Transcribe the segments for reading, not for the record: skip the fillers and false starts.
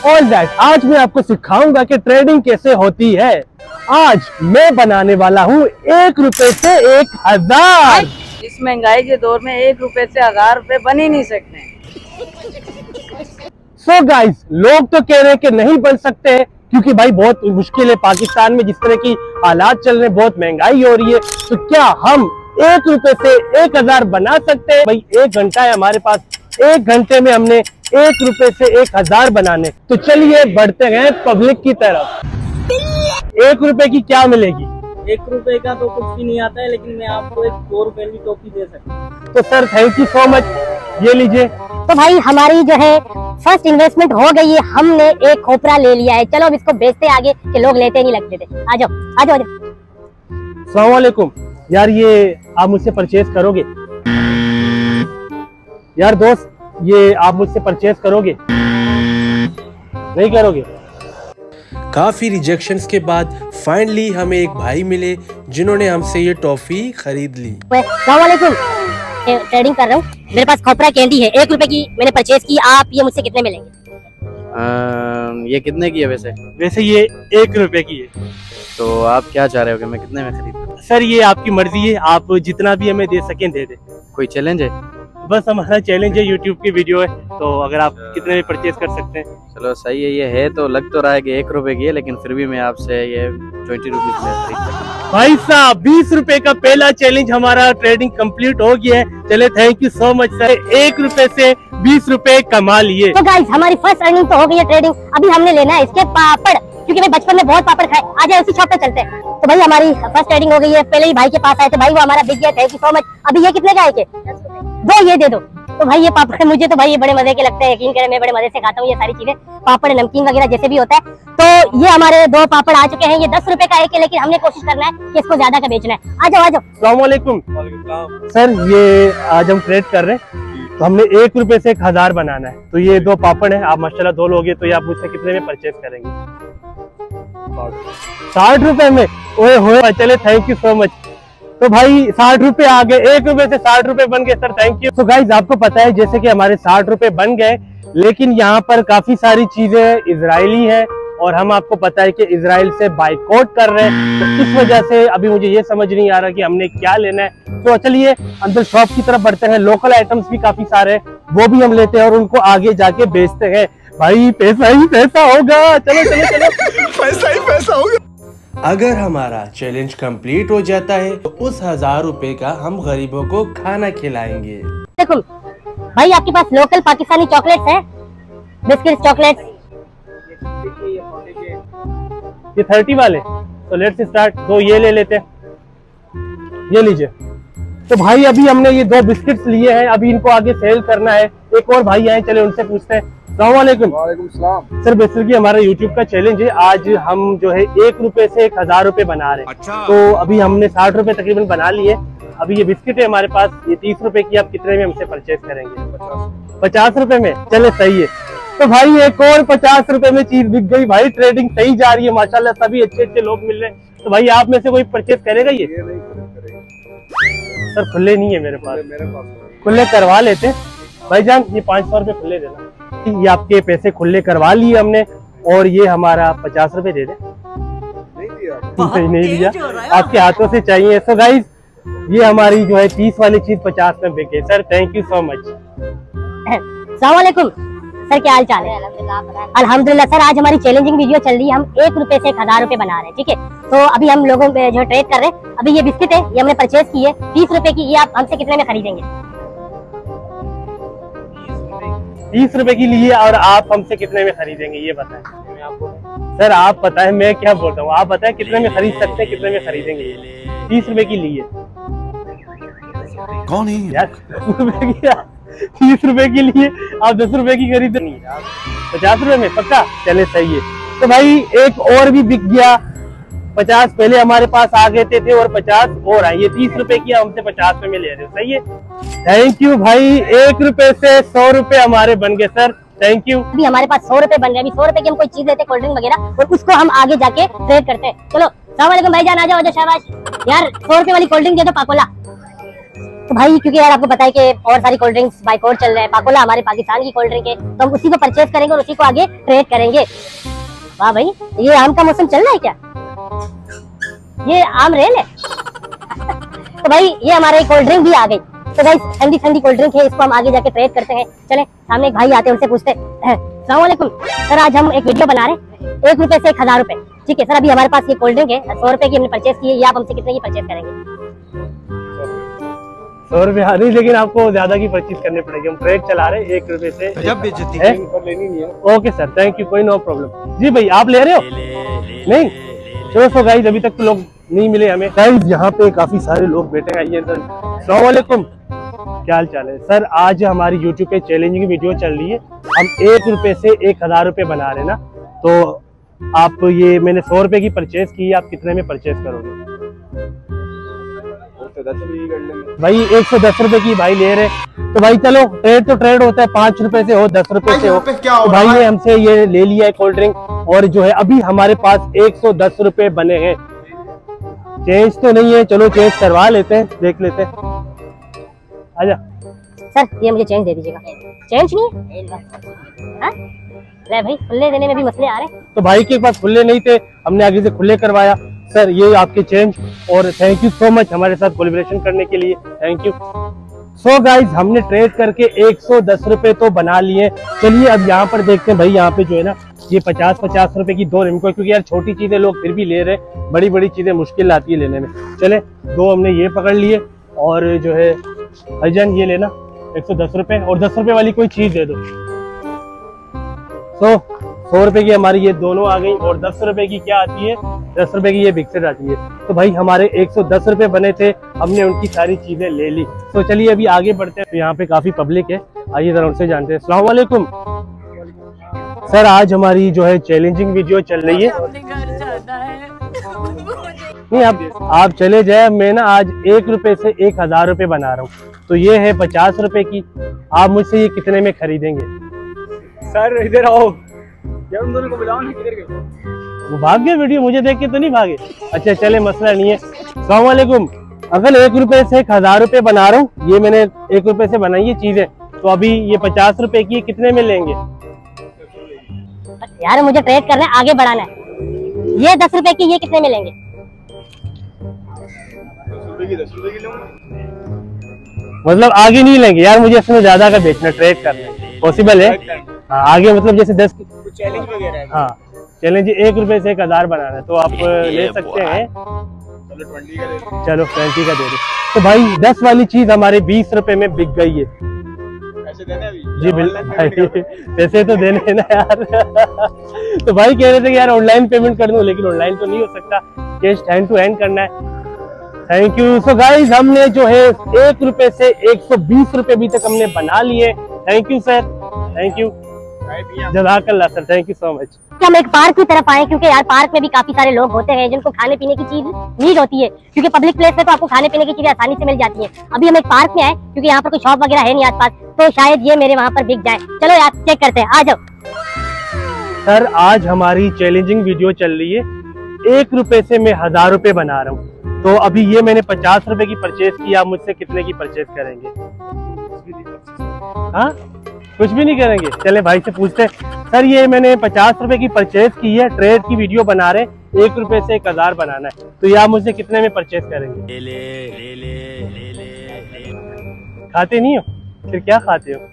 All that आज मैं आपको सिखाऊंगा कि ट्रेडिंग कैसे होती है। आज मैं बनाने वाला हूँ 1 रुपए से 1000। इस महंगाई के दौर में 1 रुपए से 1000 रुपए बन ही नहीं सकते। सो गाइस, लोग तो कह रहे हैं कि नहीं बन सकते हैं क्योंकि भाई बहुत मुश्किल है। पाकिस्तान में जिस तरह की हालात चल रहे हैं, बहुत महंगाई हो रही है, तो क्या हम 1 रुपए से 1000 बना सकते हैं? भाई 1 घंटा है हमारे पास, 1 घंटे में हमने 1 रुपए से 1000 बनाने। तो चलिए बढ़ते हैं पब्लिक की तरफ। 1 रुपए की क्या मिलेगी? 1 रुपए का तो कुछ भी नहीं आता है, लेकिन मैं आपको एक 2 रुपए की टॉफी दे सकता हूँ। तो sir thank you so much, ये लीजिए। तो भाई हमारी जो है फर्स्ट इन्वेस्टमेंट हो गई है, हमने एक खोपरा ले लिया है। चलो अब इसको बेचते आगे कि लोग लेते नहीं लगते थे। आ जाओ आ जाओ आ जाओ। अस्सलाम वालेकुम यार, ये आप मुझसे परचेज करोगे? यार दोस्त, ये आप मुझसे परचेज करोगे? नहीं करोगे? काफी रिजेक्शंस के बाद फाइनली हमें एक भाई मिले जिन्होंने हमसे ये टॉफी खरीद ली। अस्सलाम वालेकुम, ट्रेडिंग कर रहा हूँ, मेरे पास खोपरा कैंडी है, 1 रुपए की मैंने परचेज की। आप ये मुझसे कितने में लेंगे? ये कितने की है वैसे? वैसे ये 1 रुपए की है। तो आप क्या चाह रहे हो कि मैं कितने में खरीदूं? सर ये आपकी मर्जी है, आप जितना भी हमें दे सकें दे दे। कोई चैलेंज है? बस हमारा चैलेंज है, यूट्यूब की वीडियो है, तो अगर आप कितने में परचेज कर सकते हैं। चलो सही है, ये है तो लग तो रहा है कि 1 रुपए की है, लेकिन फिर भी मैं आपसे ये 20 रुपीज में खरीद सकता हूं। भाई साहब 20 रुपए का पहला चैलेंज हमारा ट्रेडिंग कंप्लीट हो गया है। चले thank you so much sir, 1 रुपए से 20 रुपए कमा लिए। तो गाइस हमारी फर्स्ट अर्निंग तो हो गई है ट्रेडिंग। अभी हमने लेना है इसके पापड़, क्योंकि मैं बचपन में बहुत पापड़ खाए। आ जाए उसी शॉप पे चलते हैं। तो भाई हमारी फर्स्ट ट्रेडिंग हो गई है। पहले ही भाई के पास आए थे, भाई वो हमारा बिक गया, थैंक यू सो मच। अभी ये कितने का है? 2 ये दे दो। तो भाई ये पापड़ मुझे तो भाई ये बड़े मजे के लगते हैं, यकीन करें मैं बड़े मजे से खाता हूँ ये सारी चीजें, पापड़ नमकीन वगैरह जैसे भी होता है। तो ये हमारे 2 पापड़ आ चुके हैं। ये 10 रुपए का एक है, लेकिन हमने कोशिश करना है कि इसको ज्यादा का बेचना है। आ जाओ आ जाओ। अस्सलाम वालेकुम सर, ये आज हम ट्रेड कर रहे हैं, तो हमने 1 रुपए से 1000 बनाना है। तो ये 2 पापड़ है, आप माशाल्लाह 2 लोग हैं, तो ये आप मुझसे कितने में परचेज करेंगे? 60 रुपए में? ओए होए, चले थैंक यू सो मच। तो भाई 60 रुपए आ गए, 1 रुपए से 60 रुपए बन गए सर, थैंक यू। तो गाइज आपको पता है जैसे कि हमारे 60 रुपए बन गए, लेकिन यहाँ पर काफी सारी चीजें इजरायली है और हम आपको पता है कि इजराइल से बाइकआउट कर रहे हैं। तो इस वजह से अभी मुझे ये समझ नहीं आ रहा कि हमने क्या लेना है। तो चलिए अंदर शॉप की तरफ बढ़ते हैं। लोकल आइटम्स भी काफी सारे हैं, वो भी हम लेते हैं और उनको आगे जाके बेचते हैं। भाई पैसा ही पैसा होगा, चलो चलो चलो पैसा ही पैसा होगा। अगर हमारा चैलेंज कंप्लीट हो जाता है तो उस 1000 रुपए का हम गरीबों को खाना खिलाएंगे। देखो भाई आपके पास लोकल पाकिस्तानी चॉकलेट्स हैं, बिस्किट चॉकलेट्स। ये 30 वाले, तो लेट्स स्टार्ट। 2 ये ले लेते हैं, ये लीजिए। तो भाई अभी हमने ये 2 बिस्किट्स लिए हैं, अभी इनको आगे सेल करना है। एक और भाई आए, चले उनसे पूछते हैं। अस्सलाम वालेकुम। वालेकुम सलाम। सर बेसिकली हमारा यूट्यूब का चैलेंज है, आज हम जो है 1 रुपए से 1000 रुपए बना रहे हैं। अच्छा। तो अभी हमने 60 रुपए तकरीबन बना लिए। अभी ये बिस्किट है हमारे पास, ये 30 रुपए की, आप कितने में हमसे परचेज करेंगे? 50 रुपए में? चले सही है। तो भाई एक और 50 रुपए में चीज बिक गई। भाई ट्रेडिंग सही जा रही है माशाल्लाह, सभी अच्छे अच्छे लोग मिल रहे हैं। तो भाई आप में से कोई परचेज करेगा? ये नहीं करेगा सर खुले नहीं है मेरे पास, मेरे पास। खुले करवा लेते हैं भाईजान। ये 500 रुपए खुले देना। ये आपके पैसे खुले करवा लिए हमने, और ये हमारा 50 रुपए दे दे। नहीं दिया? नहीं दिया, आपके हाथों से चाहिए। सो गाइज ये हमारी जो है 30 वाली चीज 50 में बिके। Sir thank you so much. अस्सलाम वालेकुम सर, क्या हाल चाल है? अल्हम्दुलिल्लाह सर, आज हमारी चैलेंजिंग वीडियो चल रही है। हम 1 रुपए से 1000 रुपए बना रहे हैं, ठीक है। तो अभी हम लोगों में जो ट्रेड कर रहे हैं, अभी ये बिस्किट है, ये हमने परचेज की है 30 रुपए की। ये आप हमसे कितने में खरीदेंगे? 30 रुपए की लिए, और आप हमसे कितने में खरीदेंगे ये बताएं। सर आप बताएं, मैं क्या बोलता हूँ, आप बताएं कितने में खरीद सकते हैं, कितने में खरीदेंगे ये 30 रुपए की लिए? कौन है यार 10 रुपए की, 30 रुपए के लिए आप 10 रुपए की खरीद नहीं, 50 रुपए में पक्का? चले सही है। तो भाई एक और भी बिक गया। 50 पहले हमारे पास आ गए थे और 50 और आए। ये 30 रुपए की हमसे 50 में ले रहे हो, सही है। थैंक यू भाई, 1 रुपए से 100 रुपए हमारे बन गए सर, थैंक यू। अभी हमारे पास 100 रुपए बन रहे हैं। अभी 100 रुपए की हम कोई चीज लेते हैं, कोल्ड ड्रिंक वगैरह, और उसको हम आगे जाके ट्रेड करते हैं। चलो अस्सलाम वालेकुम भाईजान, आ जाओ शाबाश। यार 100 रुपए वाली कोल्ड ड्रिंक दे दो, पाकोला। तो भाई क्योंकि यार आपको पता है कि और सारी कोल्ड ड्रिंक्स बाइकआउट चल रहे हैं, पाकोला हमारे पाकिस्तान की कोल्ड ड्रिंक है, तो हम उसी को परचेज करेंगे और उसी को आगे ट्रेड करेंगे। वाह भाई, ये आम का मौसम चल रहा है क्या? ये आम रेल है। तो भाई ये हमारे कोल्ड ड्रिंक भी आ गई। तो भाई ठंडी ठंडी कोल्ड ड्रिंक है, इसको हम आगे जाके ट्रेड करते हैं। चले सामने एक भाई आते हैं, उनसे पूछते हैं। अस्सलाम वालेकुम सर, आज हम एक वीडियो बना रहे हैं 1 रुपए से 1000 रुपए। ठीक है सर, अभी हमारे पास ये कोल्ड ड्रिंक है 100 रुपए की हमने परचेज की है, ये आप हमसे कितने की परचेज करेंगे? 100 रुपए नहीं, लेकिन आपको ज्यादा की परचेज करनी पड़ेगी। हम ट्रेड चला रहे 1 रुपए से। लेनी नहीं है। ओके सर, थैंक यू, कोई नो प्रॉब्लम। जी भाई आप ले रहे हो? नहीं, चलो सो गाइस अभी तक तो लोग नहीं मिले हमें। गाइस यहाँ पे काफी सारे लोग बैठे हैं। आइए सर, अस्सलाम वालेकुम, क्या हाल चाल है सर? आज हमारी यूट्यूब पे चैलेंजिंग वीडियो चल रही है। हम 1 रुपए से 1000 रुपए बना रहे ना, तो आप ये मैंने 100 रुपए की परचेज की है, आप कितने में परचेज करोगे? 10 रुपए कर लेंगे भाई 110 रुपए की भाई ले रहे, तो भाई चलो ट्रेड तो ट्रेड होता है, 5 रुपए से हो 10 रुपए से हो। तो भाई ने हमसे ये ले लिया है कोल्ड ड्रिंक, और जो है अभी हमारे पास 110 रुपए बने हैं। चेंज तो नहीं है, चलो चेंज करवा लेते हैं, देख लेते हैं। आजा सर ये मुझे चेंज दे दीजिएगा। चेंज नहीं है? ले भाई, खुले देने में भी मसले आ रहे हैं। तो भाई के पास खुले नहीं थे, हमने आगे से खुले करवाया। सर ये आपके चेंज, और थैंक यू सो मच हमारे साथ कोलैबोरेशन करने के लिए, थैंक यू। सो गाइज हमने ट्रेड करके 110 रुपए तो बना लिए। चलिए अब यहाँ पर देखते हैं भाई, यहाँ पे जो है ना ये 50-50 रुपए की 2 रिमको, क्योंकि यार छोटी चीजें लोग फिर भी ले रहे, बड़ी बड़ी चीजें मुश्किल आती है लेने में। चले 2 हमने ये पकड़ लिए, और जो है भाईजान ये लेना 110 रुपए, और 10 रुपए वाली कोई चीज दे दो। 100 रुपए की हमारी ये दोनों आ गई, और 10 रुपए की क्या आती है? 10 रुपए की ये बिक्सर आती है। तो भाई हमारे 110 रुपए बने थे, हमने उनकी सारी चीजें ले ली। तो चलिए अभी आगे बढ़ते हैं। तो यहाँ पे काफी पब्लिक है, आइए जरा उनसे जानते हैं। अस्सलाम वालेकुम सर, आज हमारी जो है चैलेंजिंग वीडियो चल रही है। नहीं आप चले जाए, मैं ना आज 1 रुपए से 1000 रुपए बना रहा हूँ। तो ये है 50 रुपए की, आप मुझसे ये कितने में खरीदेंगे? सर इधर आओ यार, उन दोनों को बुलाओ ना, किधर गए? वो भाग गए, वीडियो मुझे देख के तो नहीं भागे। अच्छा चले, मसला नहीं है। अस्सलाम वालेकुम, अगर 1 रुपए से 1000 रुपए बना रहा हूँ, ये मैंने 1 रुपए से बनाई है चीजें, तो अभी ये 50 रुपए की कितने में लेंगे? यार मुझे ट्रेड करना है, आगे बढ़ाना है। ये 10 रुपए की, ये कितने में लेंगे? 10 रुपए की 10 रुपए की लूंगा। मतलब आगे नहीं लेंगे यार, मुझे इसमें ज्यादा का बेचना, ट्रेड करना पॉसिबल है। हाँ, आगे मतलब जैसे 10 चैलेंज वगैरह है। हाँ चैलेंज 1 रुपए से 1000 बनाना है, तो आप ले सकते हैं। चलो 20 का दे दो। चलो 20 का दे दो। तो भाई 10 वाली चीज हमारे 20 रुपए में बिक गई है। पैसे देने अभी? जी बिल्कुल भाई, पैसे तो देने हैं ना यार। तो भाई कह रहे थे कि यार ऑनलाइन पेमेंट कर दूं, लेकिन ऑनलाइन तो नहीं हो सकता, कैश हैंड टू हैंड करना है। Thank you. सो गाइस हमने जो है 1 रुपए से 120 रुपए भी तक हमने बना लिए। Thank you sir, thank you, जज़ाकल्लाह sir, thank you so much. हम एक पार्क की तरफ आए, क्योंकि यार पार्क में भी काफी सारे लोग होते हैं जिनको खाने पीने की चीज नीड होती है, क्योंकि पब्लिक प्लेस पे तो आपको खाने पीने की चीजें आसानी से मिल जाती है। अभी हम एक पार्क में आए, क्योंकि यहाँ पर कोई शॉप वगैरह है नहीं आसपास, तो शायद ये मेरे वहाँ पर बिक जाए। चलो यार चेक करते हैं, आ जाओ। सर आज हमारी चैलेंजिंग वीडियो चल रही है, 1 रुपए से मैं 1000 रुपए बना रहा हूँ। तो अभी ये मैंने 50 रुपए की परचेज की, आप मुझसे कितने की परचेज करेंगे? हाँ कुछ भी नहीं करेंगे? चले भाई से पूछते हैं। सर ये मैंने 50 रुपए की परचेज की है, ट्रेड की वीडियो बना रहे, 1 रुपए से 1000 बनाना है, तो ये आप मुझसे कितने में परचेज करेंगे? खाते नहीं हो? फिर क्या खाते हो?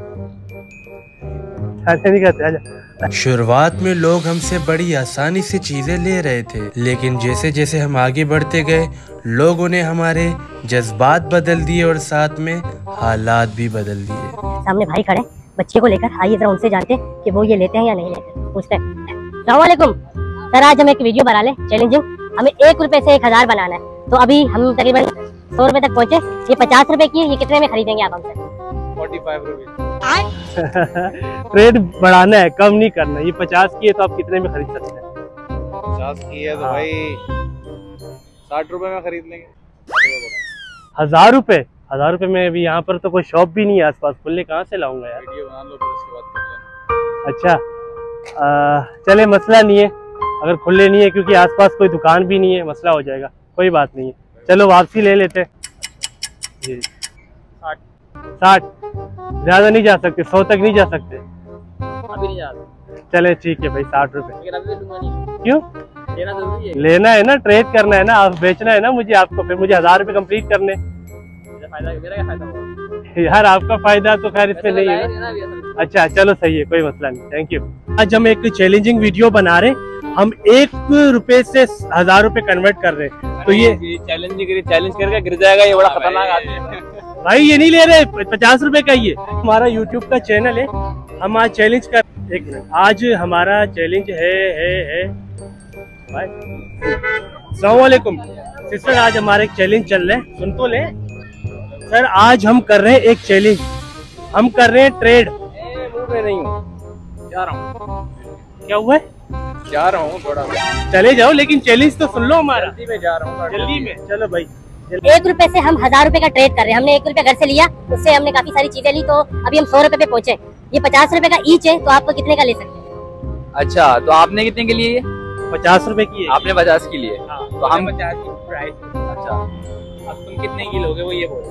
खाते नहीं खाते? आजा। शुरुआत में लोग हमसे बड़ी आसानी से चीजें ले रहे थे, लेकिन जैसे जैसे हम आगे बढ़ते गए लोगों ने हमारे जज्बात बदल दिए और साथ में हालात भी बदल दिए। सामने भाई खड़े बच्चे को लेकर, आइए जरा उनसे जानते हैं कि वो ये लेते हैं या नहीं लेते। पूछते हैं। अस्सलाम वालेकुम सर, आज हम एक वीडियो बना ले चैलेंजिंग, हमें 1 रुपए से 1000 बनाना है। तो अभी हम तकरीबन 100 रुपए तक पहुंचे, ये 50 रुपए की है, ये कितने में खरीदेंगे आप हमसे? 45 रुपए। ट्रेड बढ़ाना है, कम नहीं करना। ये 50 की है, तो आप कितने में खरीद सकते हैं? 50 की है तो भाई 60 रुपए में खरीद लेंगे। 1000 रुपए? 1000 रुपए में अभी यहाँ पर तो कोई शॉप भी नहीं है आसपास, खुले कहाँ से लाऊंगा यार? वीडियो बना लो फिर उसके बाद कर लेना। अच्छा चले मसला नहीं है, अगर खुले नहीं है, क्योंकि आसपास कोई दुकान भी नहीं है, मसला हो जाएगा, कोई बात नहीं है। चलो वापसी ले लेते हैं जी। 60 ज्यादा नहीं जा सकते, 100 तक नहीं जा सकते अभी नहीं जाता। चले ठीक है भाई 60 रुपए। लेकिन अभी तो लूंगा नहीं। क्यों? लेना जरूरी है। लेना है ना, ट्रेड करना है ना, आप बेचना है ना मुझे, आपको फिर मुझे 1000 रुपए कंप्लीट करने। मेरा फायदा, मेरा क्या फायदा होगा? यार आपका फायदा तो खैर इसमें नहीं है ना। अच्छा चलो सही है, कोई मसला नहीं, थैंक यू। आज हम एक चैलेंजिंग वीडियो बना रहे, हम 1 रुपए से 1000 रुपए कन्वर्ट कर रहे हैं। तो ये चैलेंज नहीं करिए, चैलेंज करके गिर जाएगा, ये बड़ा खतरनाक आदमी है भाई, ये नहीं ले रहे 50 रुपए का। ये हमारा यूट्यूब का चैनल है, हम आज चैलेंज कर, एक मिनट, आज हमारा चैलेंज है भाई। अस्सलाम वालेकुम सिस्टर, आज हमारा एक चैलेंज चल रहा है, सुन तो ले सर। आज हम कर रहे हैं एक चैलेंज, हम कर रहे हैं ट्रेड। मूड में नहीं हूँ, जा रहा हूँ। क्या हुआ है? जा रहा हूँ थोड़ा, चले जाओ, लेकिन चैलेंज तो सुन लो हमारा। जल्दी में जा रहा हूँ, जल्दी में चलो भाई। 1 रुपए से हम 1000 रुपए का ट्रेड कर रहे हैं। हमने 1 रुपया घर से लिया, उससे हमने काफी सारी चीजें ली, तो अभी हम 100 रुपए पे पहुंचे। ये 50 रुपए का ईच है, तो आपको कितने का ले सकते हैं? अच्छा, तो आपने कितने के लिए? 50 रुपए की है। आपने 50 के लिए। हाँ, तो हम 50 की प्राइस। अच्छा, अब तुम कितने की लोगे वो ये बोलो।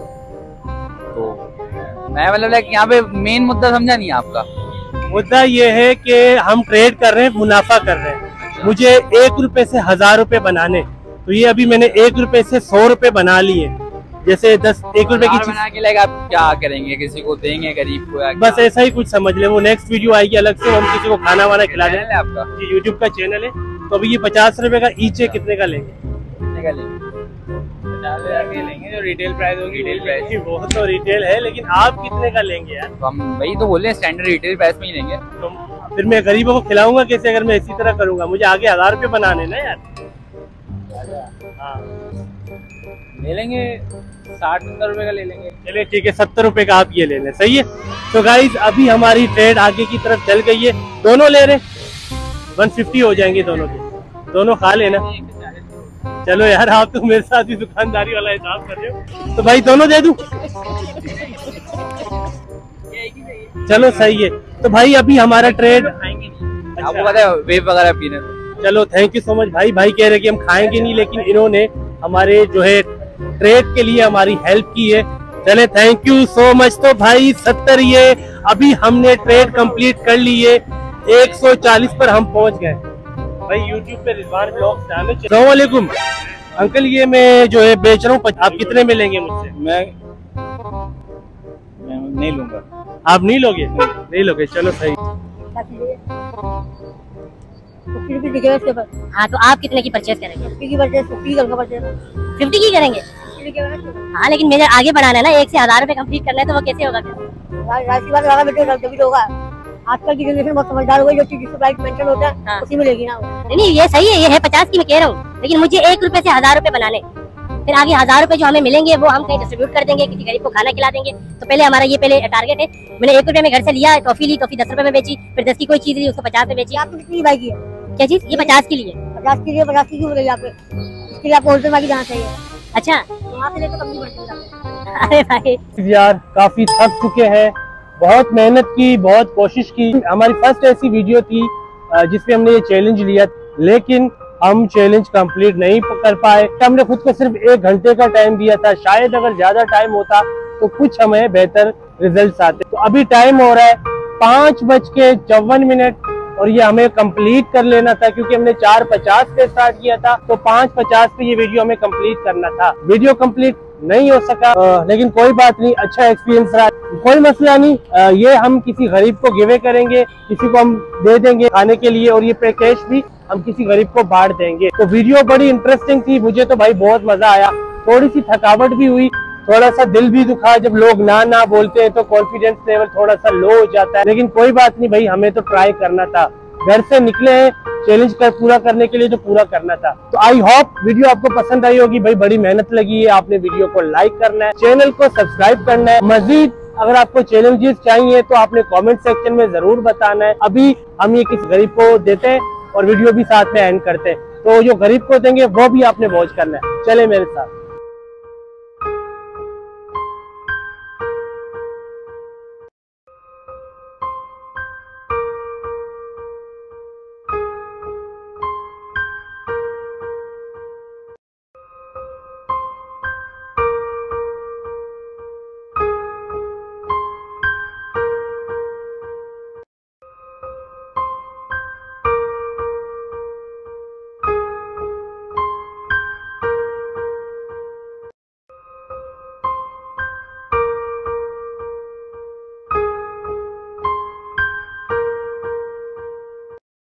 तो मैं मतलब यहाँ पे मेन मुद्दा समझा नहीं आपका। मुद्दा ये है कि हम ट्रेड कर रहे हैं, मुनाफा कर रहे हैं। मुझे 1 रुपए से 1000 रुपए बनाने, तो ये अभी मैंने 1 रुपए से 100 रुपए बना लिए। जैसे 1 रुपए की चीज बना के लाइक आप क्या करेंगे? किसी को देंगे, गरीब को? बस ऐसा ही कुछ समझ ले। वो नेक्स्ट वीडियो आएगी अलग से, हम किसी को खाना वाना खिला चैनल देंगे। है आपका? जी यूट्यूब का चैनल है। तो अभी ये 50 रुपए का ईच है, कितने का लेंगे? कितने का लेंगे? 50,000 के लेंगे, जो रिटेल प्राइस होगी। रिटेल प्राइस जी, वो तो रिटेल है, लेकिन आप कितने का लेंगे यार? तो हम वही तो बोले, स्टैंडर्ड रिटेल प्राइस में ही लेंगे। तो फिर मैं गरीबों को खिलाऊंगा कैसे अगर मैं इसी तरह करूंगा? मुझे आगे 1000 रुपए बनाने ना यार। हाँ ले लेंगे, 60-70 रुपए का ले लेंगे। चलिए ठीक है, 70 रुपए का आप ये ले लें, सही है। तो गाइज अभी हमारी ट्रेड आगे की तरफ चल गई है, दोनों ले रहे, 150 हो जाएंगे दोनों के, दोनों खा लेना। चलो यार, आप तो मेरे साथ ही दुकानदारी वाला हिसाब कर रहे हो, तो भाई दोनों दे दूं? चलो सही है। तो भाई अभी हमारा ट्रेड, आपको पता है वेब वगैरह पीने को। चलो थैंक यू सो मच भाई। भाई कह रहे कि हम खाएंगे नहीं, लेकिन इन्होंने हमारे जो है ट्रेड के लिए हमारी हेल्प की है। चले थैंक यू सो मच। तो भाई 70 ये अभी हमने ट्रेड कंप्लीट कर ली है, 140 पर हम पहुंच गए। भाई यूट्यूब पे रिजवान ब्लॉग्स डाले। अस्सलाम वालेकुम अंकल, ये मैं जो है बेच रहा हूँ, आप कितने में लेंगे मुझसे? मैं नहीं लूंगा। आप नहीं लोगे? नहीं लोगे, चलो सही। हाँ, तो आप कितने की परचेज करेंगे? 50 की करेंगे? हाँ, लेकिन मेरे आगे बढ़ाना है ना, 1 से 1000 रुपए कंप्लीट करना है, तो वो कैसे होगा? आजकल की जनरेशन बहुत समझदार हो गई, जो चीज जिसको प्राइस मेंशन होता है हाँ। उसी में लेगी ना। नहीं, ये सही है, ये है 50 की मैं कह रहा हूँ, लेकिन मुझे 1 रुपए से 1000 रुपए बनाने, फिर आगे 1000 रुपए जो हमें मिलेंगे वो हम कहीं डिस्ट्रीब्यूट कर देंगे, किसी गरीब को खाना खिला देंगे। तो पहले हमारा ये पहले टारगेट है। मैंने 1 रुपए में घर से लिया, टॉफी ली, टॉफी 10 रुपए में बेची, फिर 10 की कोई चीज ली, उसको 50 में बेची। आपको कितनी बाइक है? क्या चीज? ये 50 के लिए। 50 की लिए 50 की क्यों बोलेगी आपको? इसके लिए आपको होलसेल मार्केट जाना चाहिए, अच्छा, वहाँ से लेकर कम नहीं पड़ती। अरे भाई यार काफी थक चुके हैं, बहुत मेहनत की, बहुत कोशिश की। हमारी फर्स्ट ऐसी वीडियो थी जिसपे हमने ये चैलेंज लिया, लेकिन हम चैलेंज कंप्लीट नहीं कर पाए। हमने खुद को सिर्फ 1 घंटे का टाइम दिया था, शायद अगर ज्यादा टाइम होता तो कुछ हमें बेहतर रिजल्ट्स आते। तो अभी टाइम हो रहा है 5:54 और ये हमें कंप्लीट कर लेना था, क्योंकि हमने 4:50 पे स्टार्ट किया था, तो 5:50 पे ये वीडियो हमें कंप्लीट करना था। वीडियो कंप्लीट नहीं हो सका, लेकिन कोई बात नहीं, अच्छा एक्सपीरियंस रहा, कोई मसला नहीं। ये हम किसी गरीब को गिवे करेंगे, किसी को हम दे देंगे खाने के लिए, और ये पैकेज भी हम किसी गरीब को बांट देंगे। तो वीडियो बड़ी इंटरेस्टिंग थी, मुझे तो भाई बहुत मजा आया। थोड़ी सी थकावट भी हुई, थोड़ा सा दिल भी दुखा, जब लोग ना बोलते हैं तो कॉन्फिडेंस लेवल थोड़ा सा लो हो जाता है, लेकिन कोई बात नहीं भाई, हमें तो ट्राई करना था। घर से निकले हैं चैलेंज पूरा करने के लिए, तो पूरा करना था। तो आई होप वीडियो आपको पसंद आई होगी। भाई बड़ी मेहनत लगी है, आपने वीडियो को लाइक करना है, चैनल को सब्सक्राइब करना है। मजीद अगर आपको चैलेंजेस चाहिए तो आपने कमेंट सेक्शन में जरूर बताना है। अभी हम ये किसी गरीब को देते हैं और वीडियो भी साथ में एंड करते हैं, तो जो गरीब को देंगे वो भी आपने वॉच करना है। चले मेरे साथ।